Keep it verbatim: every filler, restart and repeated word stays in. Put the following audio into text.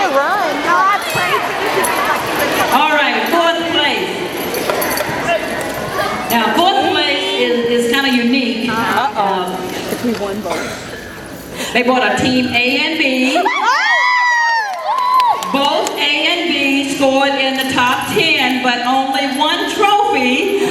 to run. All right, fourth place. Now, fourth place is, is kind of unique. Uh-oh. Um, It's me one vote. they brought a team A and B. Both A and B scored in the top ten, but only one trophy